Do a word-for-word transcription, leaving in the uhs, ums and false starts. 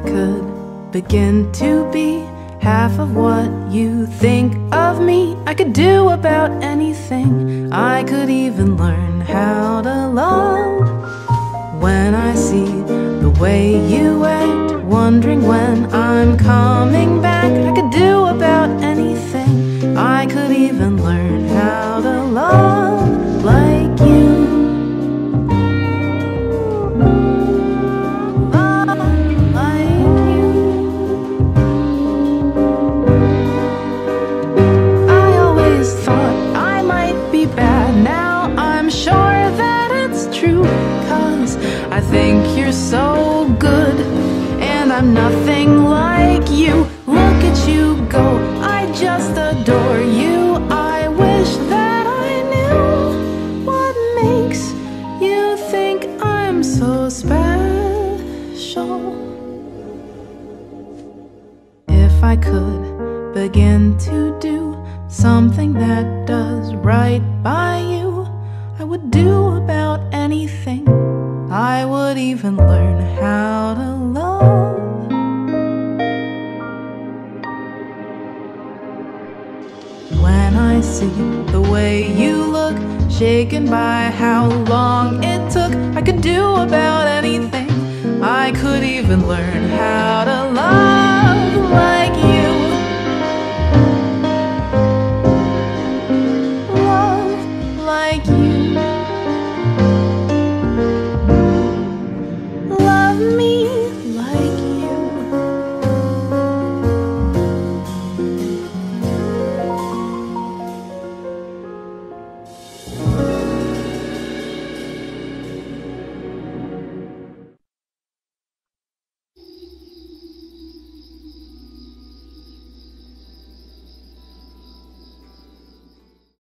could begin to be half of what you think of me, I could do about anything. I could even learn how to love. When I see the way you act, wondering when I'm coming back, I could do about anything. I could even learn how to love like you. I think you're so good, and I'm nothing like you. Look at you go, I just adore you. I wish that I knew what makes you think I'm so special. If I could begin to do something that does right by you, I would do about anything. I would even learn how to love. When I see the way you look, shaken by how long it took, I could do about anything. I could even learn how to love.